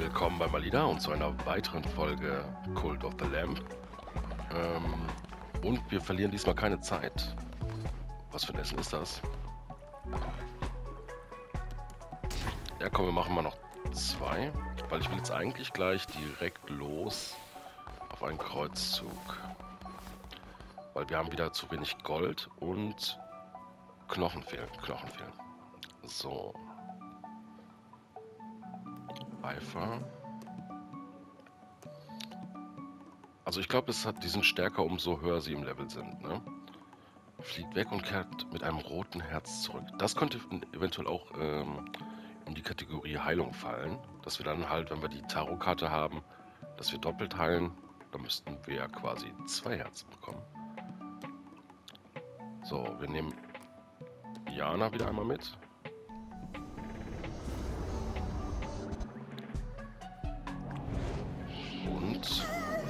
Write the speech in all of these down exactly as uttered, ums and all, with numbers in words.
Willkommen bei Malida und zu einer weiteren Folge Cult of the Lamb. Ähm, und wir verlieren diesmal keine Zeit. Was für ein Essen ist das? Ja komm, wir machen mal noch zwei, weil ich will jetzt eigentlich gleich direkt los auf einen Kreuzzug. Weil wir haben wieder zu wenig Gold und Knochen fehlen. Knochen fehlen. So. Eifer. Also ich glaube, es hat, die sind stärker, umso höher sie im Level sind, ne? Fliegt weg und kehrt mit einem roten Herz zurück. Das könnte eventuell auch ähm, in die Kategorie Heilung fallen. Dass wir dann halt, wenn wir die Tarotkarte haben, dass wir doppelt heilen. Dann müssten wir ja quasi zwei Herzen bekommen. So, wir nehmen Jana wieder einmal mit. Und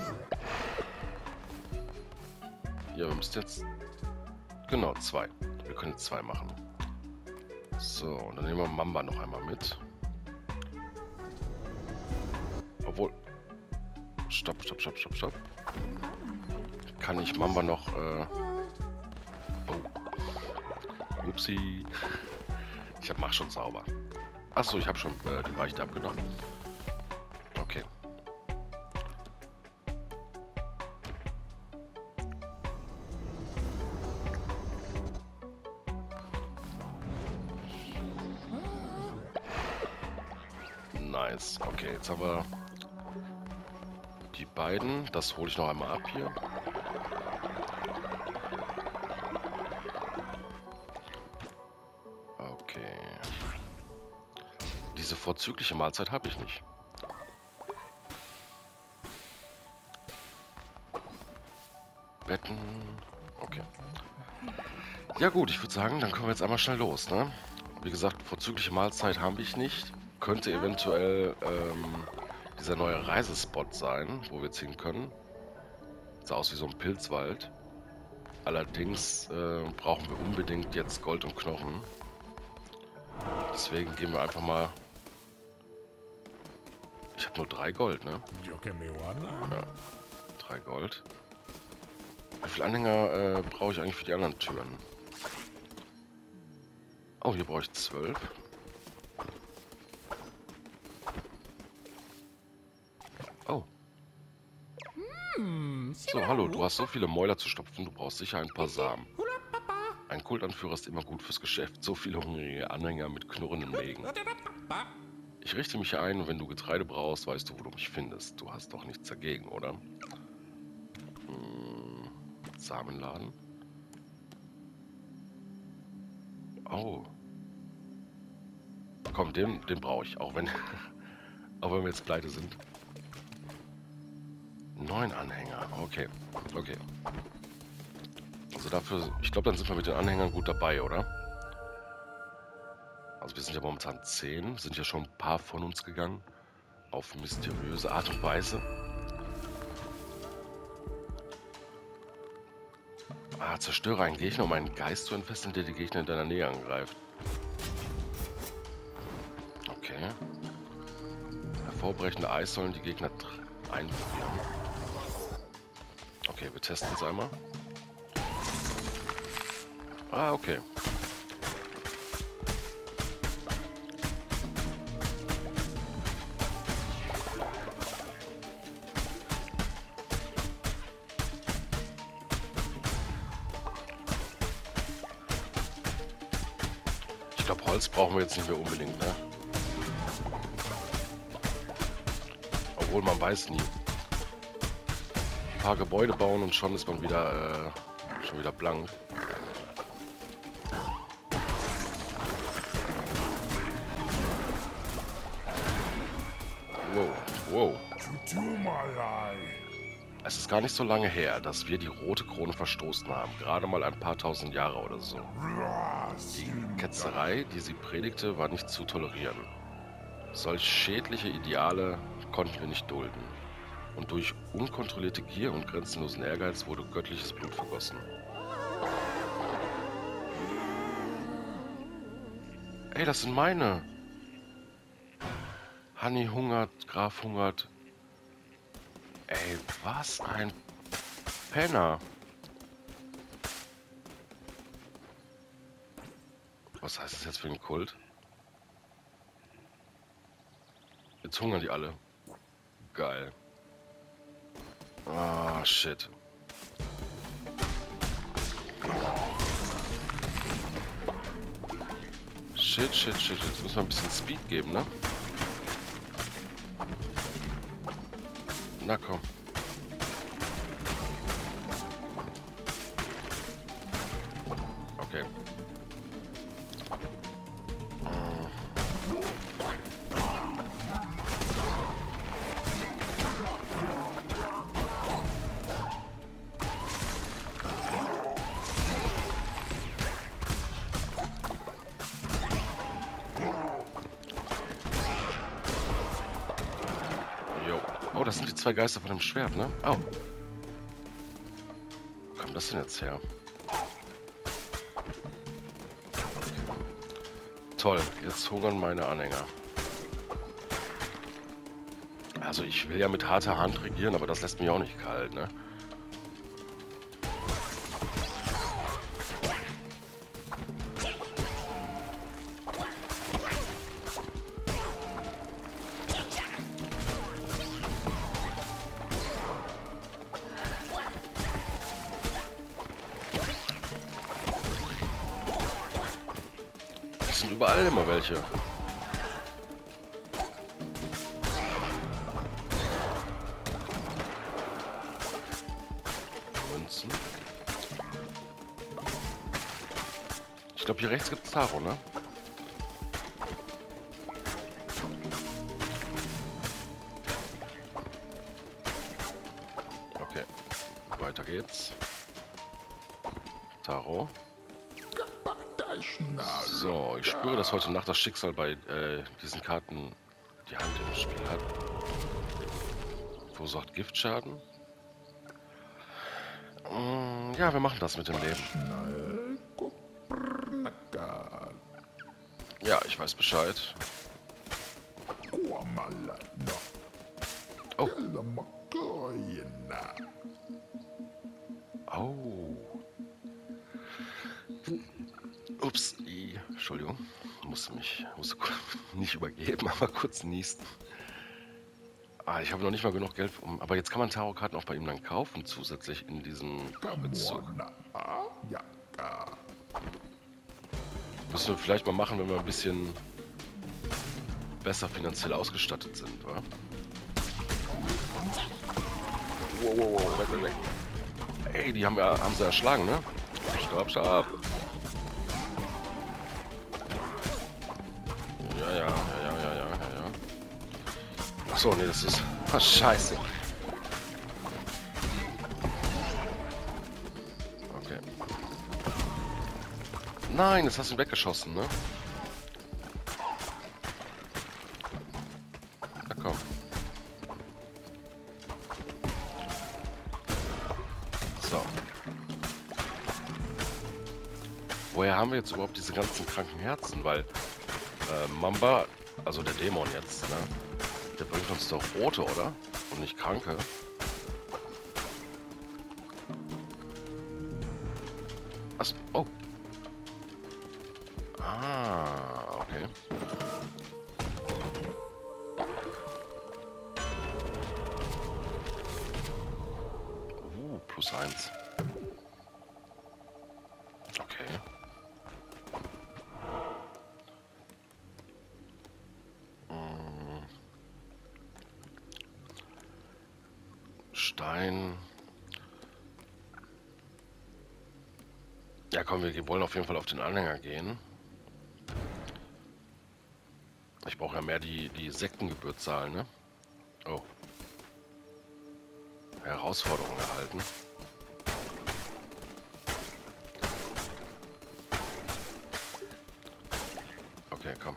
ja, wir müssen jetzt genau zwei. Wir können jetzt zwei machen. So, und dann nehmen wir Mamba noch einmal mit. Obwohl. Stopp, stopp, stopp, stopp, stopp. Kann ich Mamba noch. Äh oh. Upsi. Ich hab, mach schon sauber. Achso, ich habe schon äh, die Beichte abgenommen. Okay. Nice. Okay, jetzt haben wir die beiden. Das hole ich noch einmal ab hier. Okay. Diese vorzügliche Mahlzeit habe ich nicht. Betten. Okay. Ja gut, ich würde sagen, dann können wir jetzt einmal schnell los, ne? Wie gesagt, vorzügliche Mahlzeit habe ich nicht. Könnte eventuell ähm, dieser neue Reisespot sein, wo wir jetzt hin können. Sah aus wie so ein Pilzwald. Allerdings äh, brauchen wir unbedingt jetzt Gold und Knochen. Deswegen gehen wir einfach mal... Ich habe nur drei Gold, ne? Ja, drei Gold. Wie viele Anhänger äh, brauche ich eigentlich für die anderen Türen? Oh, hier brauche ich zwölf. Oh. So, hallo, du hast so viele Mäuler zu stopfen, du brauchst sicher ein paar Samen. Ein Kultanführer ist immer gut fürs Geschäft, so viele hungrige Anhänger mit knurrenden Mägen. Ich richte mich ein und wenn du Getreide brauchst, weißt du, wo du mich findest. Du hast doch nichts dagegen, oder? Hm, Samenladen. Oh. Komm, den, den brauche ich, auch wenn, auch wenn wir jetzt pleite sind. Neun Anhänger, okay, okay. Also dafür, ich glaube, dann sind wir mit den Anhängern gut dabei, oder? Also wir sind ja momentan zehn, sind ja schon ein paar von uns gegangen. Auf mysteriöse Art und Weise. Ah, zerstöre einen Gegner, um einen Geist zu entfesseln, der die Gegner in deiner Nähe angreift. Okay. Hervorbrechende Eissäulen die Gegner einfrieren. Okay, wir testen es einmal. Ah, okay. Ich glaube, Holz brauchen wir jetzt nicht mehr unbedingt, ne? Obwohl, man weiß nie. Ein paar Gebäude bauen und schon ist man wieder, äh, schon wieder blank. Wow, wow. Es ist gar nicht so lange her, dass wir die rote Krone verstoßen haben. Gerade mal ein paar tausend Jahre oder so. Die Ketzerei, die sie predigte, war nicht zu tolerieren. Solch schädliche Ideale konnten wir nicht dulden. Und durch unkontrollierte Gier und grenzenlosen Ehrgeiz wurde göttliches Blut vergossen. Ey, das sind meine! Honey hungert, Graf hungert. Ey, was ein Penner. Was heißt das jetzt für den Kult? Jetzt hungern die alle. Geil. Ah, shit. Shit, shit, shit. Jetzt müssen wir ein bisschen Speed geben, ne? Na komm. Okay. Jo. Oh, das sind die zwei Geister von dem Schwert, ne? Oh. Wo kommt das denn jetzt her? Toll, jetzt hungern meine Anhänger. Also ich will ja mit harter Hand regieren, aber das lässt mich auch nicht kalt, ne? Es sind überall immer welche. Münzen. Ich glaube, hier rechts gibt es Taro, ne? Okay. Weiter geht's. Taro. So, ich spüre, dass heute Nacht das Schicksal bei äh, diesen Karten die Hand im Spiel hat. Verursacht Giftschaden. Mm, ja, wir machen das mit dem Leben. Ja, ich weiß Bescheid. Oh. Oh. Ups, I, Entschuldigung, musste mich musste nicht übergeben, aber kurz niesen. Ah, ich habe noch nicht mal genug Geld, um, aber jetzt kann man Tarotkarten auch bei ihm dann kaufen, zusätzlich in diesem Bezug. Müssen wir vielleicht mal machen, wenn wir ein bisschen besser finanziell ausgestattet sind, oder? Wow, wow, wow, weg, weg, weg. Ey, die haben, ja, haben sie erschlagen, ne? Stopp, stopp. Ja, ja, ja, ja, ja, ja, ja. Achso, nee, das ist... Ah, scheiße. Okay. Nein, jetzt hast du ihn weggeschossen, ne? Na komm. So. Woher haben wir jetzt überhaupt diese ganzen kranken Herzen? Weil äh, Mamba, also der Dämon jetzt, ne? Der bringt uns doch rote, oder? Und nicht kranke. Was? Oh. Ah, okay. Uh, plus eins. Okay. Hm. Stein. Ja, komm, wir wollen auf jeden Fall auf den Anhänger gehen. Ich brauche ja mehr die, die Sektengebühr zahlen, ne? Oh. Herausforderung erhalten. Okay, komm.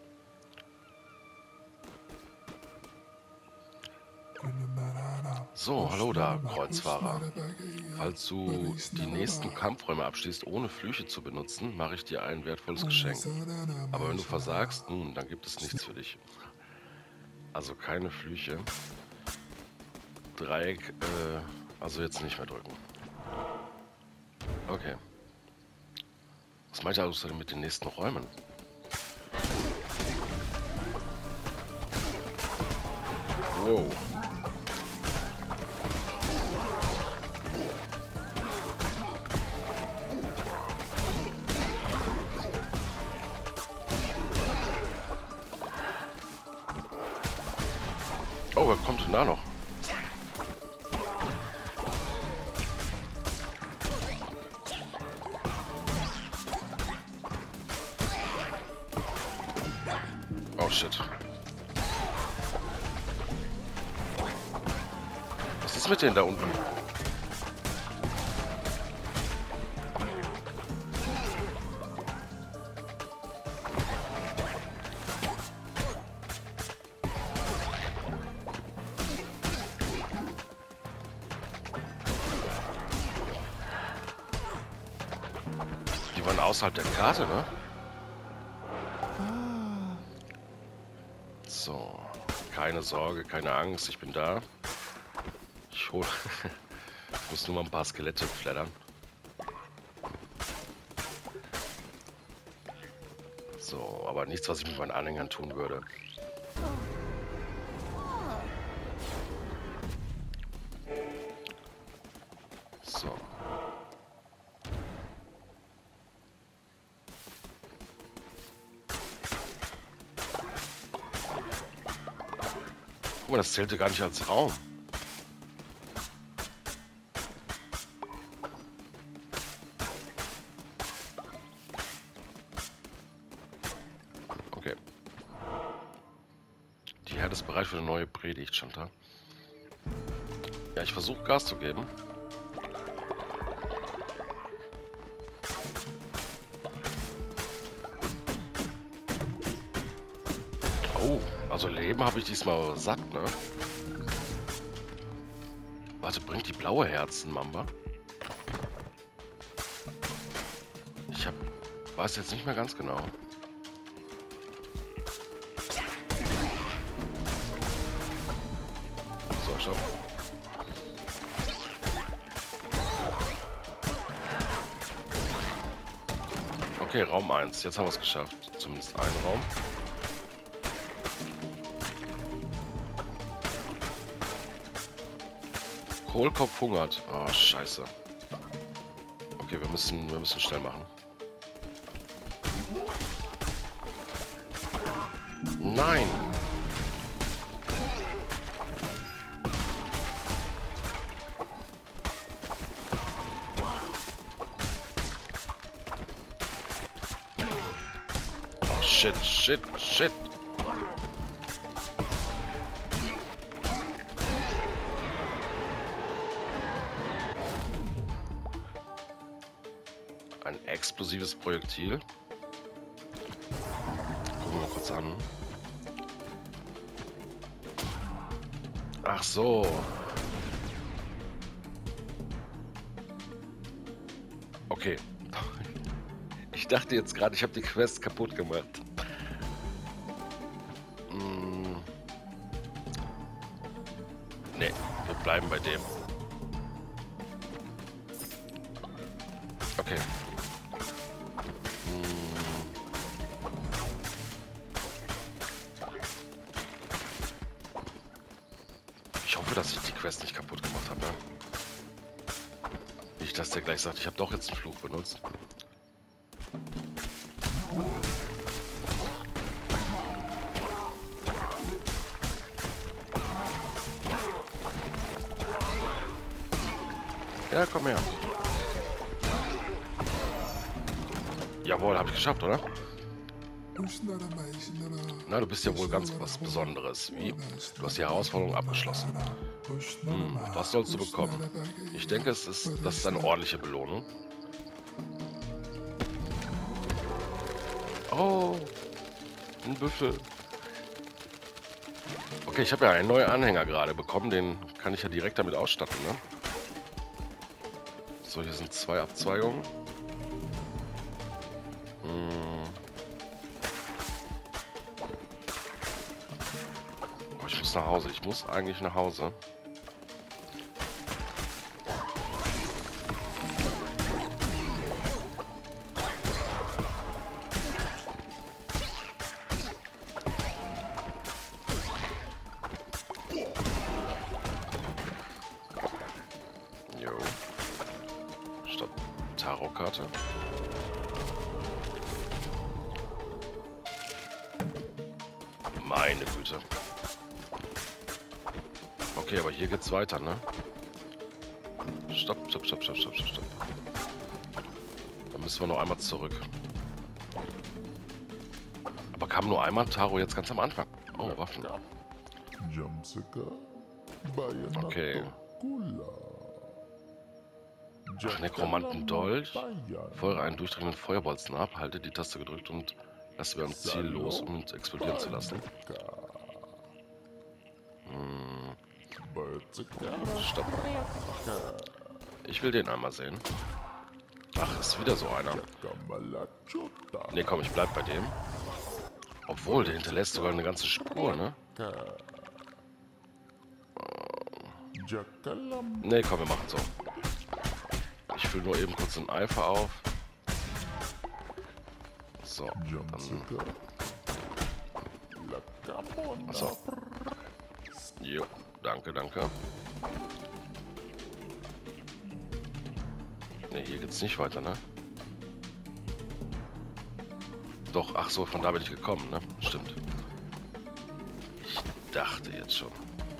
So, hallo da, Kreuzfahrer. Falls du die nächsten Kampfräume abschließt, ohne Flüche zu benutzen, mache ich dir ein wertvolles Geschenk. Aber wenn du versagst, nun, dann gibt es nichts für dich. Also keine Flüche. Dreieck, äh, also jetzt nicht mehr drücken. Okay. Was meint ihr außerdem mit den nächsten Räumen? Wow. Oh, wer kommt denn da noch? Oh shit. Was ist mit denen da unten? Die waren außerhalb der Karte, ne? So. Keine Sorge, keine Angst, ich bin da. Ich hol. Ich muss nur mal ein paar Skelette flattern. So, aber nichts, was ich mit meinen Anhängern tun würde. So. Guck mal, das zählte gar nicht als Raum. Okay. Die Herde ist bereit für eine neue Predigt, Chantal. Ja, ich versuche Gas zu geben. Oh, also Leben habe ich diesmal satt, ne? Warte, bringt die blaue Herzen, Mamba? Ich hab, weiß jetzt nicht mehr ganz genau. So, schau. Okay, Raum eins. Jetzt haben wir es geschafft. Zumindest einen Raum. Kohlkopf hungert. Oh, scheiße. Okay, wir müssen, wir müssen schnell machen. Nein! Oh, shit, shit, shit. Ein explosives Projektil. Gucken wir mal kurz an. Ach so. Okay. Ich dachte jetzt gerade, ich habe die Quest kaputt gemacht. Hm. Nee, wir bleiben bei dem. Okay. Ich hoffe, dass ich die Quest nicht kaputt gemacht habe. Ne? Nicht, dass der gleich sagt, ich habe doch jetzt einen Fluch benutzt. Ja, komm her. Jawohl, habe ich geschafft, oder? Na, du bist ja wohl ganz was Besonderes. Wie? Du hast die Herausforderung abgeschlossen. Hm, was sollst du bekommen? Ich denke, es ist, das ist eine ordentliche Belohnung. Oh, ein Büffel. Okay, ich habe ja einen neuen Anhänger gerade bekommen. Den kann ich ja direkt damit ausstatten, ne? So, hier sind zwei Abzweigungen. Hm. Oh, ich muss nach Hause. Ich muss eigentlich nach Hause. Jo. Statt Tarotkarte. Meine Güte. Okay, aber hier geht's weiter, ne? Stopp, stopp, stopp, stopp, stopp, stopp, stopp. Da müssen wir noch einmal zurück. Aber kam nur einmal Taro jetzt ganz am Anfang. Oh, Waffen. Okay. Ach, Nekromantendolch. Feuere einen durchdringenden Feuerbolzen ab, halte die Taste gedrückt und lasse wir am Ziel los, um uns explodieren zu lassen. Hm. Stopp. Ich will den einmal sehen. Ach, ist wieder so einer. Ne, komm, ich bleib bei dem. Obwohl, der hinterlässt sogar eine ganze Spur, ne? Ne, komm, wir machen so. Ich fülle nur eben kurz den Eifer auf. So, dann... Achso. Jo, danke, danke. Ne, hier geht's nicht weiter, ne? Doch, ach so, von da bin ich gekommen, ne? Stimmt. Ich dachte jetzt schon.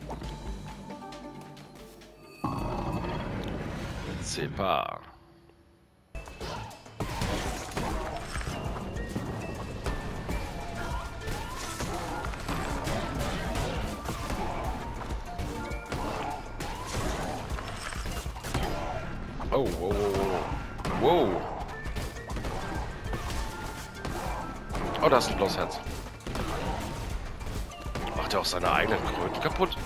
Sepa. Oh, wow, wow, wow. Oh, da ist ein blaues Herz. Macht er auch seine eigenen Kröten kaputt?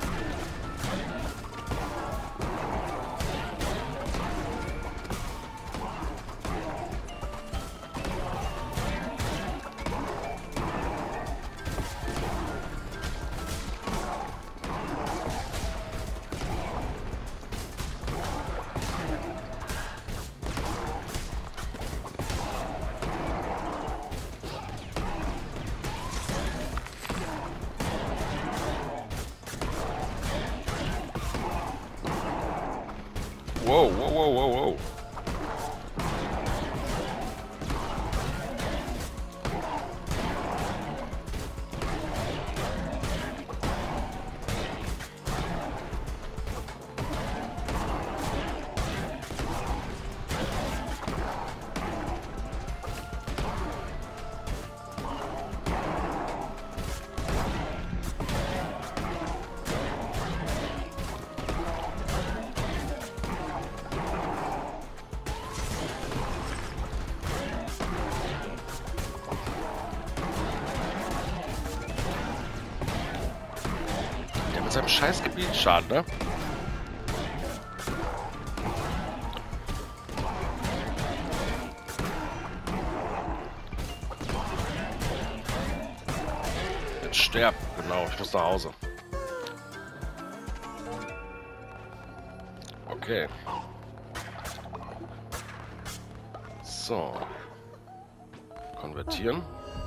Wow, wow, wow, wow, wow. Mit seinem scheiß Gebietsschaden, ne? Jetzt sterb, genau, ich muss nach Hause. Okay. So. Konvertieren.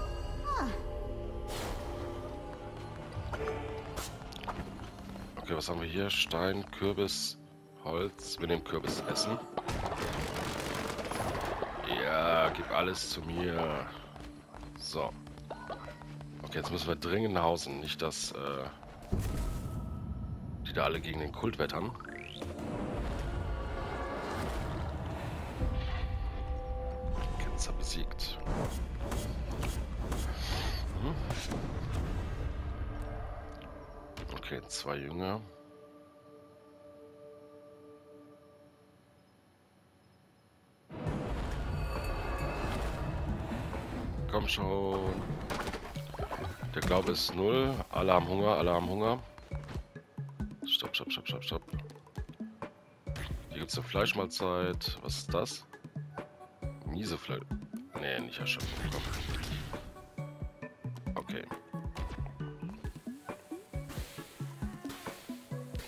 Okay, was haben wir hier? Stein, Kürbis, Holz. Wir nehmen Kürbis essen. Ja, gib alles zu mir. So. Okay, jetzt müssen wir dringend nach Hause. Nicht, dass äh, die da alle gegen den Kult wettern. Ketzer besiegt. Mhm. Okay, zwei Jünger. Komm schon. Der Glaube ist null. Alle haben Hunger, alle haben Hunger. Stopp, stopp, stopp, stopp, stopp. Hier gibt es eine Fleischmahlzeit. Was ist das? Miese Fleisch. Nee, nicht erschöpfen. Okay.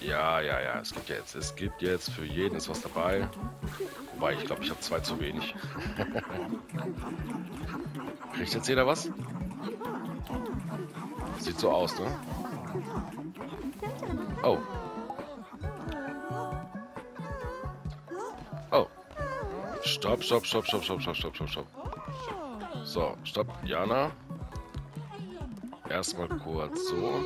Ja, ja, ja. Es gibt jetzt, es gibt jetzt für jeden ist was dabei. Wobei, ich glaube, ich habe zwei zu wenig. Kriegt jetzt jeder was? Sieht so aus, ne? Oh. Oh. Stopp, stopp, stopp, stopp, stopp, stopp, stopp, stopp, stopp. So, stopp. Jana. Erstmal kurz so.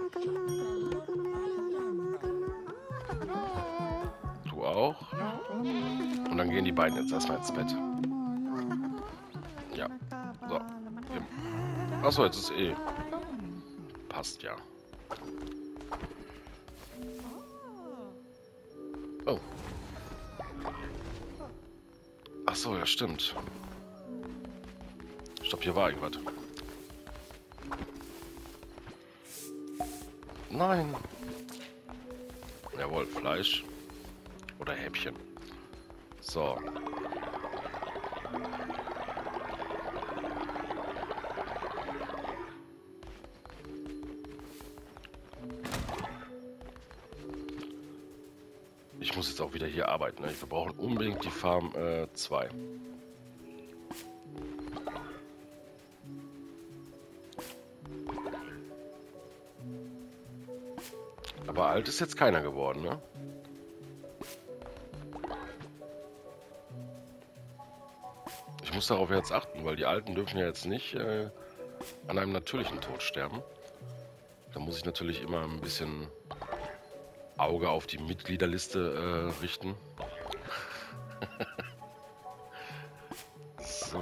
Du auch. Und dann gehen die beiden jetzt erstmal ins Bett. Ja. So. Achso, jetzt ist eh. Passt ja. Oh. Achso, ja, stimmt. Stopp, hier war irgendwas. Nein. Jawohl, Fleisch. Oder Häppchen. So. Ich muss jetzt auch wieder hier arbeiten. Ne? Wir brauchen unbedingt die Farm zwei. Äh, Aber alt ist jetzt keiner geworden, ne? Ich muss darauf jetzt achten, weil die Alten dürfen ja jetzt nicht äh, an einem natürlichen Tod sterben. Da muss ich natürlich immer ein bisschen Auge auf die Mitgliederliste äh, richten. So.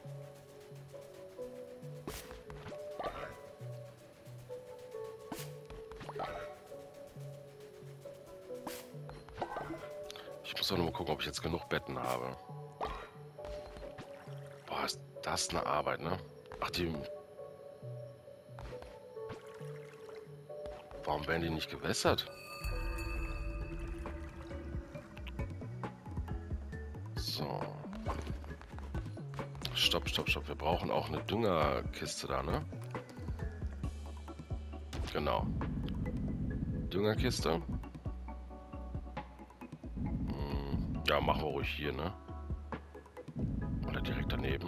Ich muss auch noch mal gucken, ob ich jetzt genug Betten habe. Boah, ist das eine Arbeit, ne? Ach, die... Warum werden die nicht gewässert? So. Stopp, stopp, stopp. Wir brauchen auch eine Düngerkiste da, ne? Genau. Düngerkiste. Hm, ja, machen wir ruhig hier, ne? Oder direkt daneben.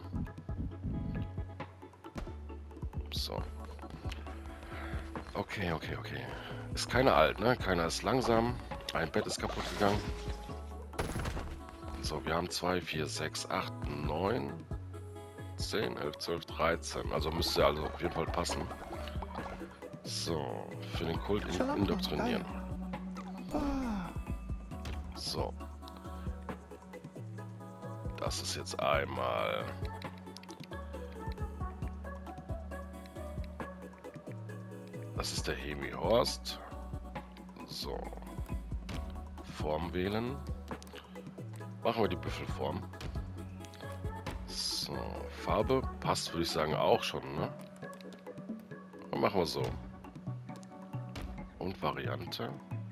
So. Okay, okay, okay. Ist keiner alt, ne? Keiner ist langsam. Ein Bett ist kaputt gegangen. So, wir haben zwei, vier, sechs, acht, neun, zehn, elf, zwölf, dreizehn. Also müsste also auf jeden Fall passen. So, für den Kult in indoktrinieren. So. Das ist jetzt einmal... Das ist der Hemi Horst. So. Form wählen. Machen wir die Büffelform. So. Farbe passt, würde ich sagen, auch schon, ne? Dann machen wir so. Und Variante.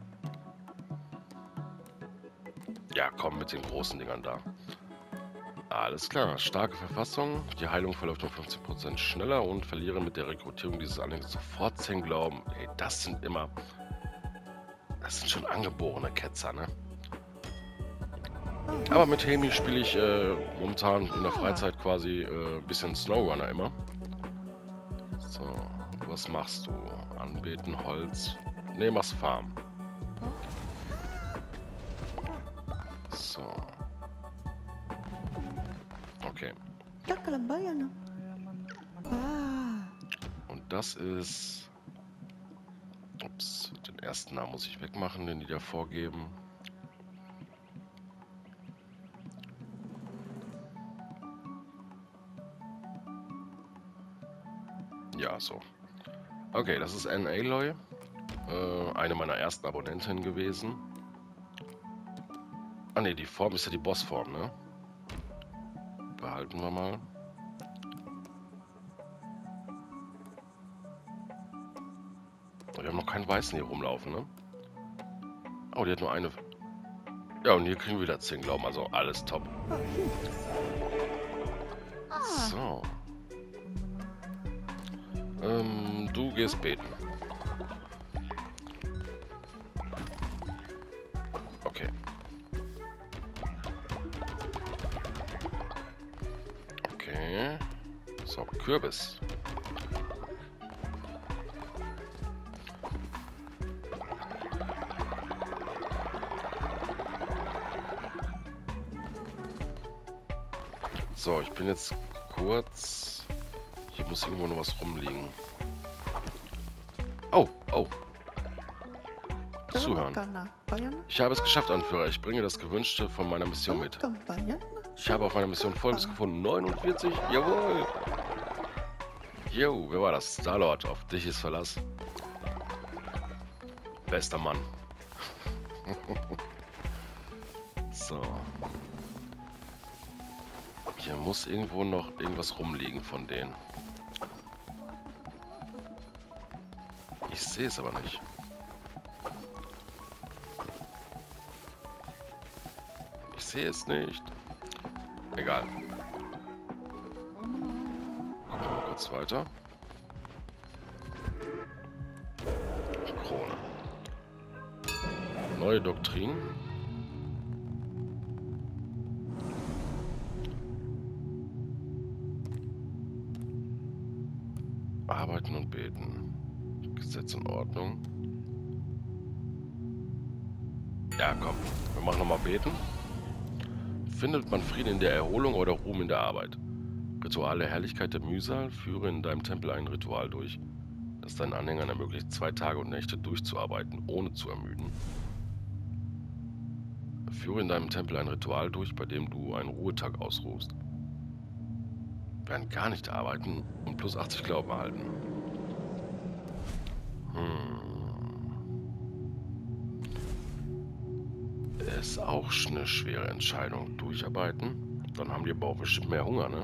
Ja, komm mit den großen Dingern da. Alles klar. Starke Verfassung. Die Heilung verläuft um fünfzehn Prozent schneller und verlieren mit der Rekrutierung dieses Anhängers sofort zehn Glauben. Ey, das sind immer... Das sind schon angeborene Ketzer, ne? Aber mit Hemi spiele ich äh, momentan in der Freizeit quasi ein äh, bisschen Snowrunner immer. So, was machst du? Anbeten, Holz. Ne, machst Farm. So. Okay. Und das ist... Ups, den ersten Namen muss ich wegmachen, den die da vorgeben. Ja, so. Okay, das ist Anne Aloy. Äh, eine meiner ersten Abonnentinnen gewesen. Ah ne, die Form ist ja die Bossform, ne? Behalten wir mal. Wir haben noch keinen Weißen hier rumlaufen, ne? Oh, die hat nur eine... Ja, und hier kriegen wir wieder zehn Glauben, also alles top. So. Ähm, du gehst beten. Okay. So, Kürbis. So, ich bin jetzt kurz... Hier muss irgendwo noch was rumliegen. Oh, oh. Zuhören. Ich habe es geschafft, Anführer. Ich bringe das Gewünschte von meiner Mission mit. Ich habe auf meiner Mission Folgendes gefunden. neunundvierzig, jawohl. Jo, wer war das? Star-Lord, auf dich ist Verlass. Bester Mann. So. Hier muss irgendwo noch irgendwas rumliegen von denen. Ich sehe es aber nicht. Ich sehe es nicht. Egal. Gucken wir mal kurz weiter. Krone. Neue Doktrin. Arbeiten und beten. Gesetz und Ordnung. Ja, komm. Wir machen nochmal beten. Findet man Frieden in der Erholung oder Ruhm in der Arbeit? Ritual der Herrlichkeit der Mühsal. Führe in deinem Tempel ein Ritual durch, das deinen Anhängern ermöglicht, zwei Tage und Nächte durchzuarbeiten, ohne zu ermüden. Führe in deinem Tempel ein Ritual durch, bei dem du einen Ruhetag ausruhst. Werden gar nicht arbeiten und plus achtzig Glauben erhalten. Hm. Ist auch eine schwere Entscheidung. Durcharbeiten. Dann haben die aber auch bestimmt mehr Hunger, ne?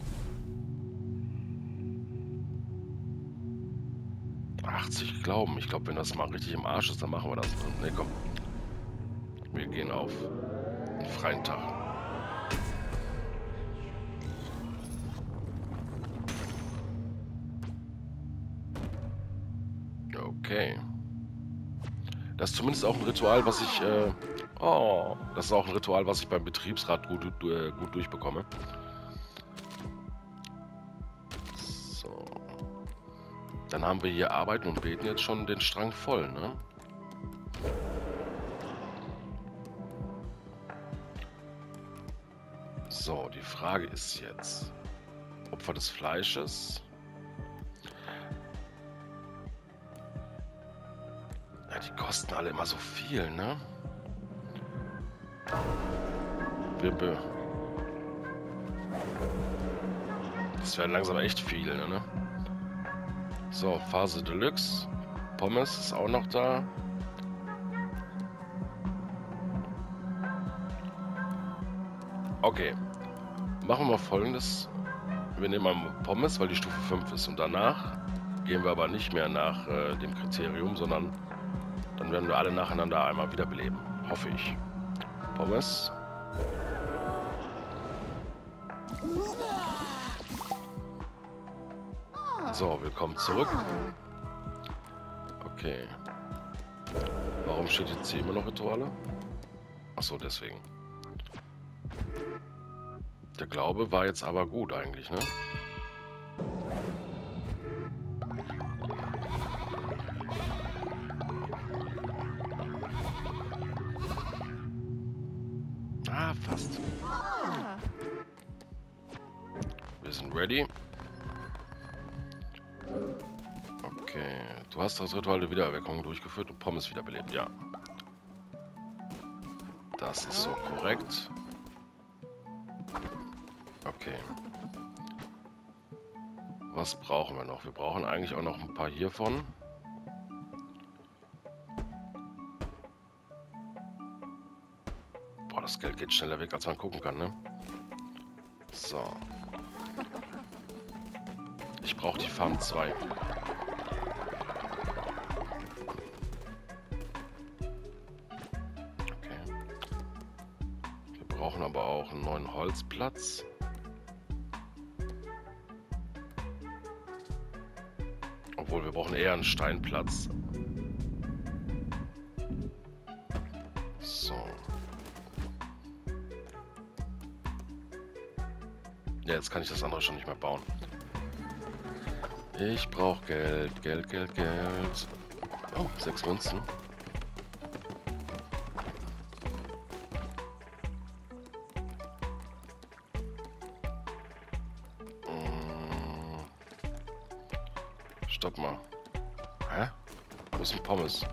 achtzig Glauben. Ich glaube, wenn das mal richtig im Arsch ist, dann machen wir das. Ne, komm. Wir gehen auf einen freien Tag. Okay. Das ist zumindest auch ein Ritual, was ich... Äh, oh, das ist auch ein Ritual, was ich beim Betriebsrat gut, äh, gut durchbekomme. So. Dann haben wir hier Arbeiten und Beten jetzt schon den Strang voll, ne? So, die Frage ist jetzt... Opfer des Fleisches... Ja, die kosten alle immer so viel, ne? Wippe. Das werden langsam echt viele, ne? So, Phase Deluxe. Pommes ist auch noch da. Okay. Machen wir Folgendes. Wir nehmen mal Pommes, weil die Stufe fünf ist. Und danach gehen wir aber nicht mehr nach äh, dem Kriterium, sondern dann werden wir alle nacheinander einmal wiederbeleben. Hoffe ich. Pommes. So, willkommen zurück. Okay. Warum steht jetzt hier immer noch Rituale? Achso, deswegen. Der Glaube war jetzt aber gut eigentlich, ne? Ah, fast. Wir sind ready. Okay, du hast das Ritual der Wiedererweckung durchgeführt und Pommes wiederbelebt, ja. Das ist so korrekt. Okay. Was brauchen wir noch? Wir brauchen eigentlich auch noch ein paar hiervon. Boah, das Geld geht schneller weg, als man gucken kann, ne? So. Ich brauche die Farm zwei. Okay. Wir brauchen aber auch einen neuen Holzplatz. Obwohl, wir brauchen eher einen Steinplatz. So. Ja, jetzt kann ich das andere schon nicht mehr bauen. Ich brauche Geld, Geld, Geld, Geld. Oh, sechs Münzen. Hm. Stopp mal. Hä? Wo ist ein Pommes?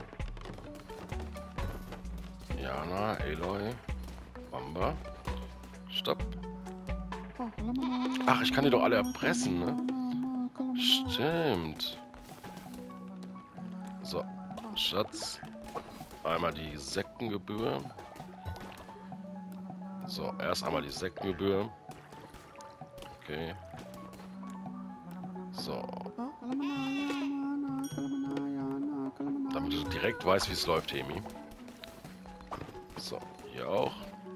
Jana, Aloy, Bamba. Stopp. Ach, ich kann die doch alle erpressen, ne? Stimmt. So, Schatz. Einmal die Sektengebühr. So, erst einmal die Sektengebühr. Okay. So. Damit du direkt weißt, wie es läuft, Hemi. So, hier auch.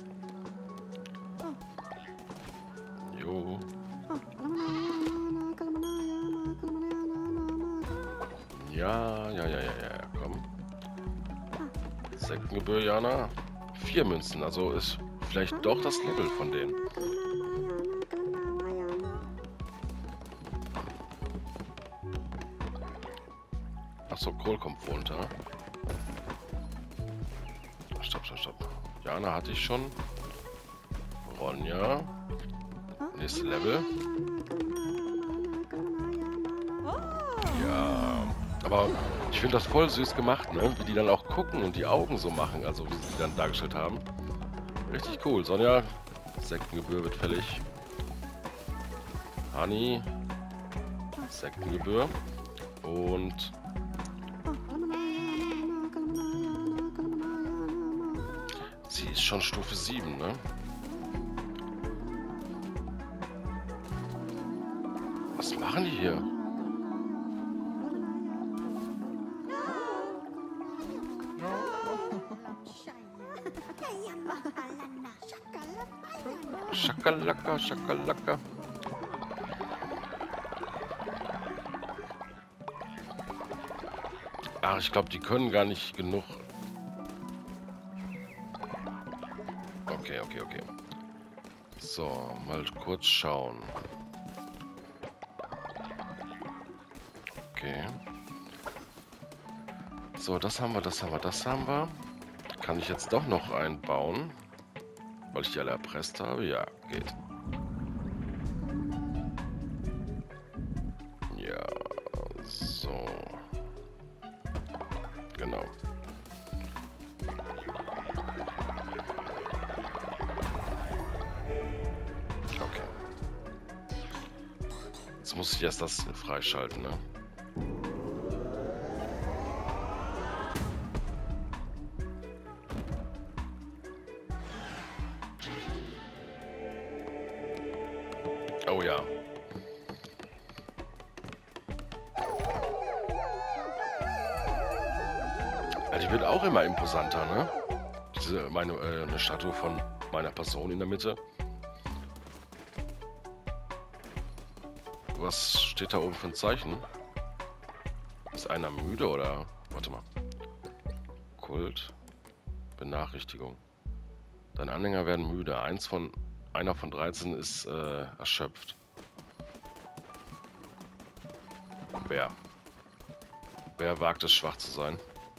Jo. Ja, ja, ja, ja, ja, komm. Sektengebühr, Jana. Vier Münzen, also ist vielleicht doch das Level von denen. Achso, Kohl kommt runter. Stopp, stopp, stopp. Jana hatte ich schon. Ronja. Nächste Level. Ja, aber ich finde das voll süß gemacht, ne? Wie die dann auch gucken und die Augen so machen, also wie sie die dann dargestellt haben. Richtig cool. Sonja, Sektengebühr wird fällig. Hani, Sektengebühr. Und sie ist schon Stufe sieben, ne? Was machen die hier? Schakalaka, Schakalaka. Ach, ich glaube, die können gar nicht genug. Okay, okay, okay. So, mal kurz schauen. Okay. So, das haben wir, das haben wir, das haben wir. Kann ich jetzt doch noch einbauen? Weil ich die alle erpresst habe? Ja, geht. Ja, so. Genau. Okay. Jetzt muss ich erst das freischalten, ne? Oh ja. Ja, die wird auch immer imposanter, ne? Diese, meine, äh, eine Statue von meiner Person in der Mitte. Was steht da oben für ein Zeichen? Ist einer müde oder? Warte mal. Kult. Benachrichtigung. Deine Anhänger werden müde. Eins von, einer von dreizehn ist äh, erschöpft. Wer? Wer wagt es, schwach zu sein?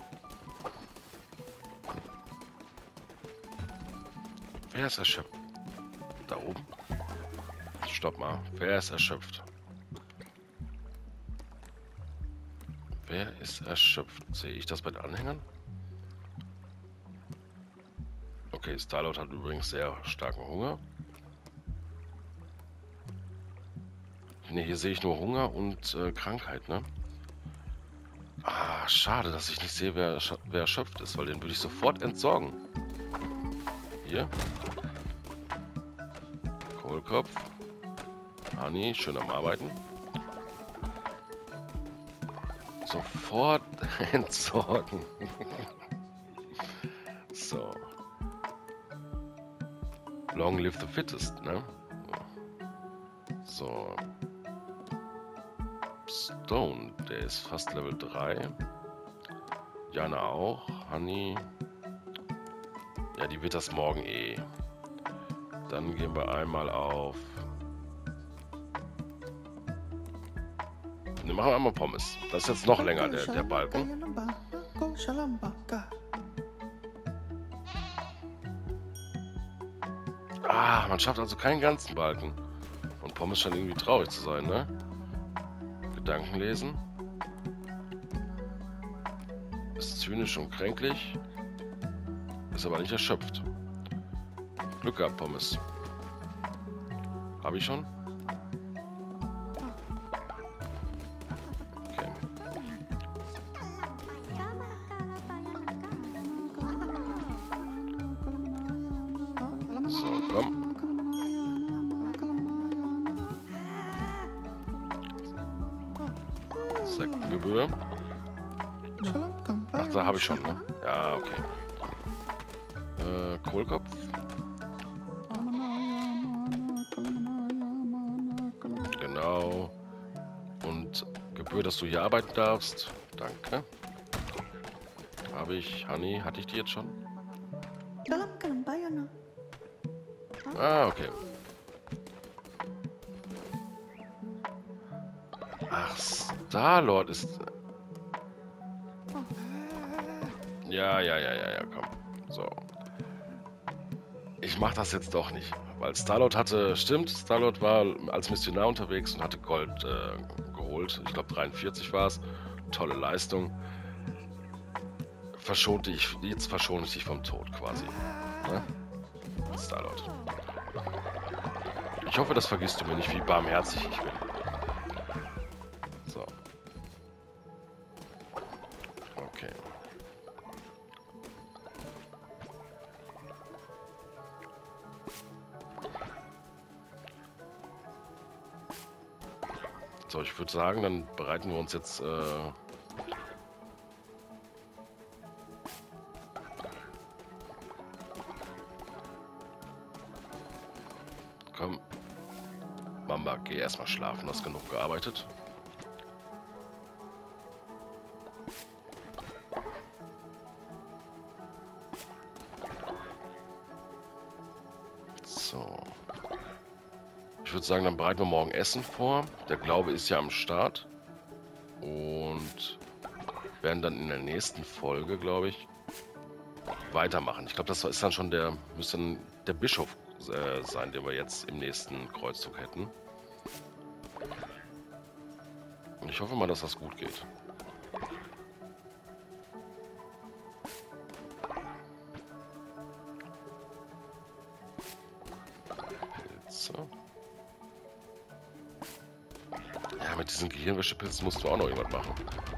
Wer ist erschöpft? Da oben? Stopp mal. Wer ist erschöpft? Wer ist erschöpft? Sehe ich das bei den Anhängern? Okay, Starlord hat übrigens sehr starken Hunger. Ne, hier sehe ich nur Hunger und äh, Krankheit, ne? Ah, schade, dass ich nicht sehe, wer, wer erschöpft ist, weil den würde ich sofort entsorgen. Hier. Kohlkopf. Hani, schön am Arbeiten. Sofort entsorgen. So. Long live the fittest, ne? So. Stone, der ist fast Level drei. Jana auch. Hani. Ja, die wird das morgen eh. Dann gehen wir einmal auf dann machen wir einmal Pommes. Das ist jetzt noch länger, der, der Balken. Ah, man schafft also keinen ganzen Balken. Und Pommes scheint irgendwie traurig zu sein, ne? Gedanken lesen. Ist zynisch und kränklich. Ist aber nicht erschöpft. Glück gehabt, Pommes. Habe ich schon? Okay. So, komm. Sektengebühr. Ach, da habe ich schon, ne? Ja, okay. Äh, Kohlkopf. Genau. Und Gebühr, dass du hier arbeiten darfst. Danke. Habe ich. Honey, hatte ich die jetzt schon? Ah, okay. Ach, Star-Lord ist... Ja, ja, ja, ja, ja, komm. So. Ich mach das jetzt doch nicht. Weil Star-Lord hatte... Stimmt, Star-Lord war als Missionar unterwegs und hatte Gold äh, geholt. Ich glaube dreiundvierzig war es. Tolle Leistung. Verschonte ich... Jetzt verschone ich dich vom Tod quasi. Ne? Star-Lord. Ich hoffe, das vergisst du mir nicht, wie barmherzig ich bin. So. Okay. So, ich würde sagen, dann bereiten wir uns jetzt... Äh Komm. Mama, geh erstmal schlafen, hast genug gearbeitet. So. Ich würde sagen, dann bereiten wir morgen Essen vor. Der Glaube ist ja am Start. Und werden dann in der nächsten Folge, glaube ich, weitermachen. Ich glaube, das ist dann schon der, müsste dann der Bischof äh, sein, den wir jetzt im nächsten Kreuzzug hätten. Und ich hoffe mal, dass das gut geht. Pilze. Ja, mit diesen Gehirnwäschepilzen musst du auch noch irgendwas machen.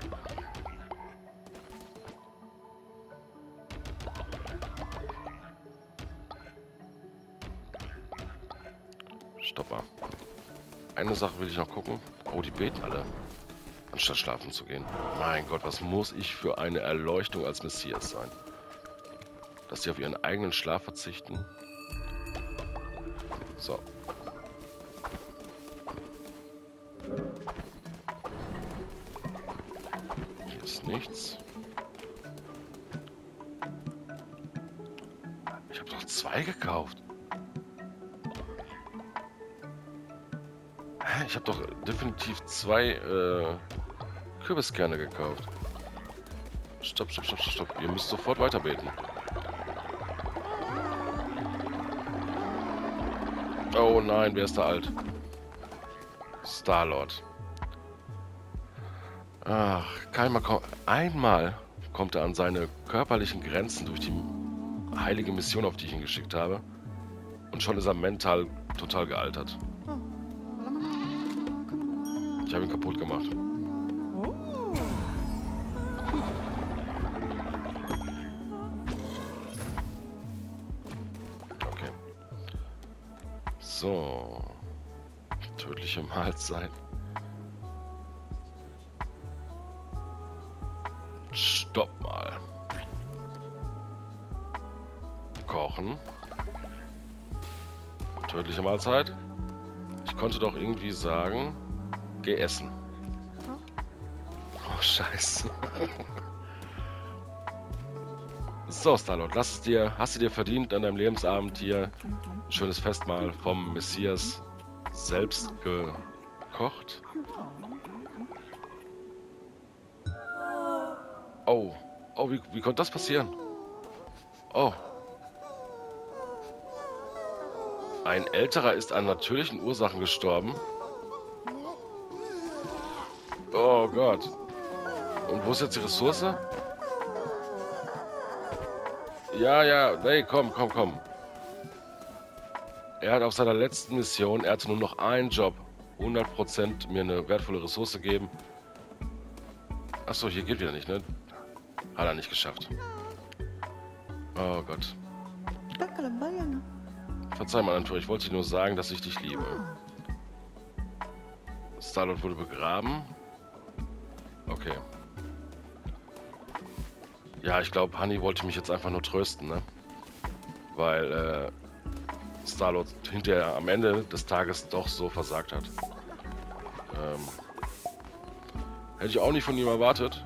Stopp mal. Eine Sache will ich noch gucken. Oh, die beten alle. Anstatt schlafen zu gehen. Mein Gott, was muss ich für eine Erleuchtung als Messias sein? Dass sie auf ihren eigenen Schlaf verzichten. So. Hier ist nichts. Ich habe doch zwei gekauft. Ich habe doch definitiv zwei äh, Kürbiskerne gekauft. Stopp, stopp, stopp, stopp. Ihr müsst sofort weiterbeten. Oh nein, wer ist da alt? Star-Lord. Ach, keinmal kommt, einmal kommt er an seine körperlichen Grenzen durch die heilige Mission, auf die ich ihn geschickt habe. Und schon ist er mental total gealtert. Ich habe ihn kaputt gemacht. Okay. So. Tödliche Mahlzeit. Stopp mal. Kochen. Tödliche Mahlzeit. Ich konnte doch irgendwie sagen... Geh essen. Oh, scheiße. So, Star-Lord, lass es dir, hast du dir verdient an deinem Lebensabend hier ein schönes Festmahl vom Messias selbst gekocht. Oh. Oh, wie, wie konnte das passieren? Oh. Ein älterer ist an natürlichen Ursachen gestorben. Oh Gott. Und wo ist jetzt die Ressource? Ja, ja, nee, komm, komm, komm. Er hat auf seiner letzten Mission, er hatte nur noch einen Job. hundert Prozent mir eine wertvolle Ressource geben. Achso, hier geht wieder nicht, ne? Hat er nicht geschafft. Oh Gott. Verzeih mal, Natur, ich wollte dir nur sagen, dass ich dich liebe. Star-Lord wurde begraben. Okay. Ja, ich glaube, Honey wollte mich jetzt einfach nur trösten, ne? Weil, äh, Star-Lord hinterher am Ende des Tages doch so versagt hat. Ähm, hätte ich auch nicht von ihm erwartet.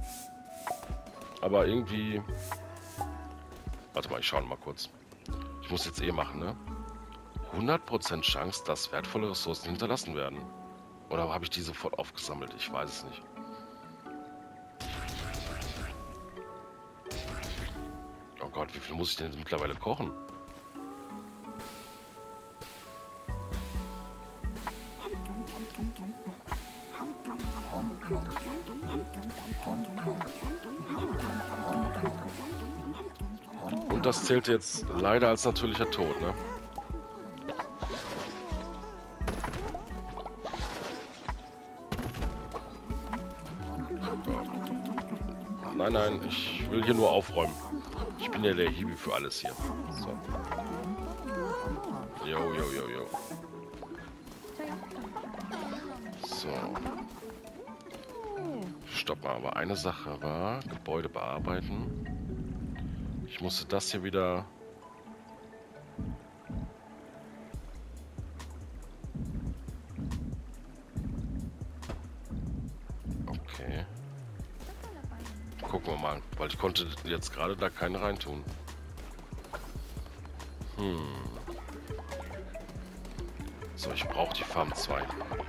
Aber irgendwie... Warte mal, ich schaue mal kurz. Ich muss jetzt eh machen, ne? hundert Prozent Chance, dass wertvolle Ressourcen hinterlassen werden. Oder habe ich die sofort aufgesammelt? Ich weiß es nicht. Oh Gott, wie viel muss ich denn mittlerweile kochen? Und das zählt jetzt leider als natürlicher Tod, ne? Nein, nein, ich will hier nur aufräumen. Ich bin ja der Hiwi für alles hier. So. Jo, jo, jo, jo. So. Stopp mal, aber eine Sache war, Gebäude bearbeiten. Ich musste das hier wieder... Okay. Gucken wir mal, weil ich konnte jetzt gerade da keine reintun. Hm. So, ich brauche die Farm zwei.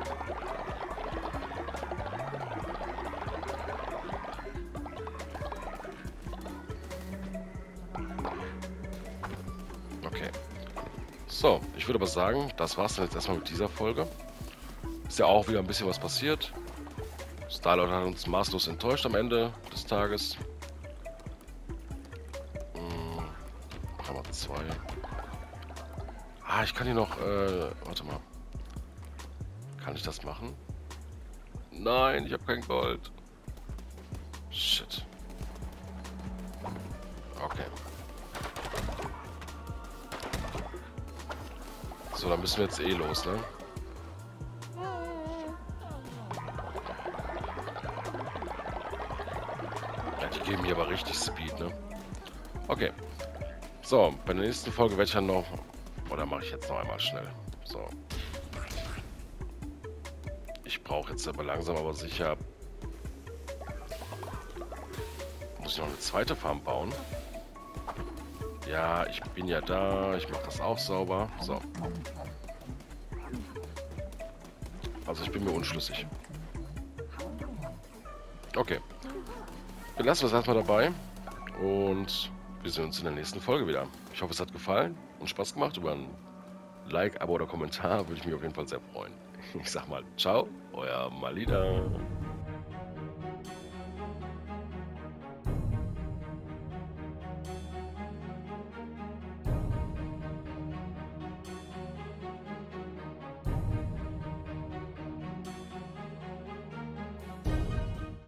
Okay. So, ich würde aber sagen, das war's dann jetzt erstmal mit dieser Folge. Ist ja auch wieder ein bisschen was passiert. Star-Lord hat uns maßlos enttäuscht am Ende des Tages. Hm, Hammer zwei. Ah, ich kann hier noch, äh, warte mal. Kann ich das machen? Nein, ich habe kein Gold. Shit. Okay. So, dann müssen wir jetzt eh los, ne? Ja, die geben hier aber richtig Speed, ne? Okay. So, bei der nächsten Folge werde ich dann noch... Oder mache ich jetzt noch einmal schnell. So. Ich brauche jetzt aber langsam, aber sicher... Muss ich noch eine zweite Farm bauen? Ja, ich bin ja da. Ich mache das auch sauber. So. Also ich bin mir unschlüssig. Okay. Wir lassen es erstmal dabei. Und wir sehen uns in der nächsten Folge wieder. Ich hoffe, es hat gefallen und Spaß gemacht. Über ein Like, Abo oder Kommentar würde ich mich auf jeden Fall sehr freuen. Ich sag mal, ciao, euer Malida.